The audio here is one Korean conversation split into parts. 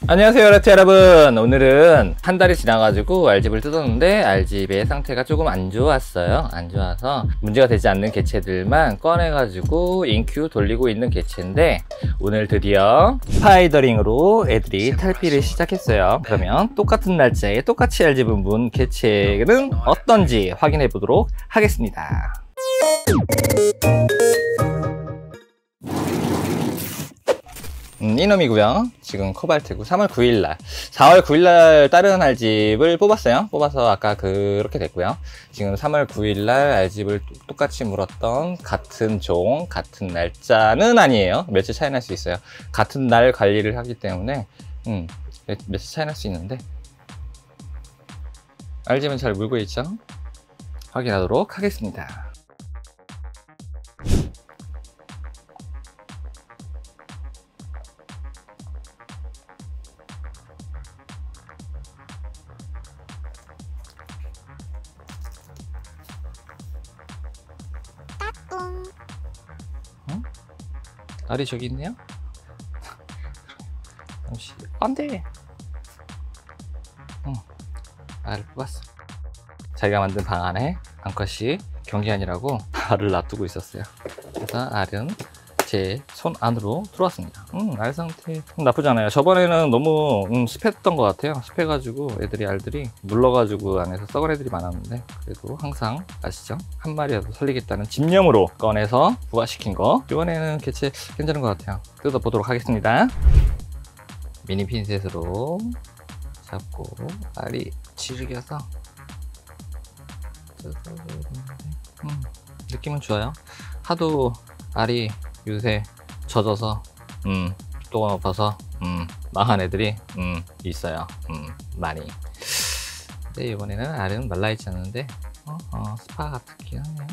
안녕하세요 라트 여러분. 오늘은 한 달이 지나가지고 알집을 뜯었는데 알집의 상태가 조금 안 좋았어요. 안 좋아서 문제가 되지 않는 개체들만 꺼내가지고 인큐 돌리고 있는 개체인데, 오늘 드디어 스파이더링으로 애들이 탈피를 시작했어요. 그러면 똑같은 날짜에 똑같이 알집을 문 개체는 어떤지 확인해 보도록 하겠습니다. 이놈이고요. 지금 코발트고 3월 9일날 4월 9일날 다른 알집을 뽑았어요. 뽑아서 아까 그렇게 됐고요. 지금 3월 9일날 알집을 똑같이 물었던 같은 종 같은 날짜는 아니에요. 며칠 차이 날 수 있어요. 같은 날 관리를 하기 때문에 며칠 차이 날 수 있는데, 알집은 잘 물고 있죠. 확인하도록 하겠습니다. 알이 저기 있네요. 잠시 안돼. 알을 뽑았어. 자기가 만든 방 안에 암컷이 경기하느라고 알을 놔두고 있었어요. 그래서 알은 제 손 안으로 들어왔습니다. 알 상태 나쁘지 않아요. 저번에는 너무 습했던 것 같아요. 습해가지고 애들이 알들이 물러가지고 안에서 썩은 애들이 많았는데, 그래도 항상 아시죠? 한 마리라도 살리겠다는 집념으로 꺼내서 부화시킨 거. 이번에는 개체 괜찮은 것 같아요. 뜯어보도록 하겠습니다. 미니 핀셋으로 잡고 알이 지르겨서 느낌은 좋아요. 하도 알이 요새 젖어서 또가 높아서 망한 애들이 있어요. 많이. 근데 이번에는 알은 말라있지 않은데 스파 같긴 하네요.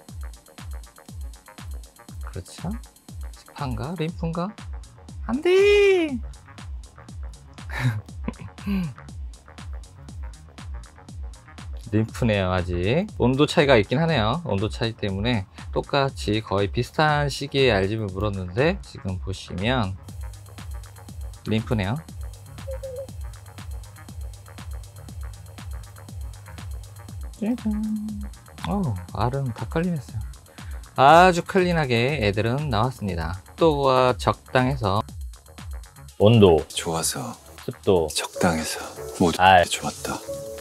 그렇죠? 스파인가? 림프인가? 안돼! 림프네요. 아직 온도 차이가 있긴 하네요. 온도 차이 때문에 똑같이 거의 비슷한 시기에 알집을 물었는데, 지금 보시면 림프네요. 알은 다 클린했어요. 아주 클린하게 애들은 나왔습니다. 습도가 적당해서, 온도 좋아서, 습도 적당해서 모두 알 좋았다.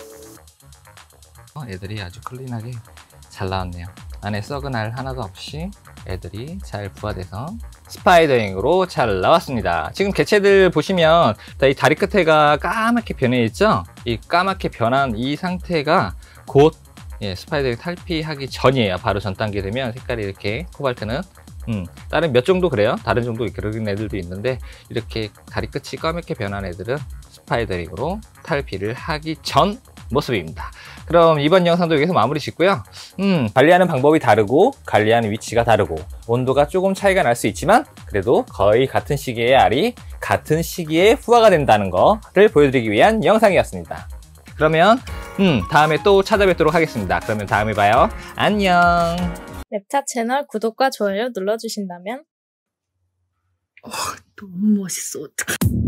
애들이 아주 클린하게 잘 나왔네요. 안에 썩은 알 하나도 없이 애들이 잘 부화돼서 스파이더링으로 잘 나왔습니다. 지금 개체들 보시면 이 다리 끝에가 까맣게 변해 있죠. 이 까맣게 변한 이 상태가 곧 스파이더링 탈피하기 전이에요. 바로 전 단계 되면 색깔이 이렇게, 코발트는 다른 몇 종도 그래요. 다른 종도 그런 애들도 있는데, 이렇게 다리 끝이 까맣게 변한 애들은 스파이더링으로 탈피를 하기 전 모습입니다. 그럼 이번 영상도 여기서 마무리 짓고요. 관리하는 방법이 다르고 관리하는 위치가 다르고 온도가 조금 차이가 날 수 있지만, 그래도 거의 같은 시기에 알이 같은 시기에 후화가 된다는 거를 보여드리기 위한 영상이었습니다. 그러면 다음에 또 찾아뵙도록 하겠습니다. 그러면 다음에 봐요. 안녕. 랩차 채널 구독과 좋아요 눌러주신다면 너무 멋있어. 어떡해.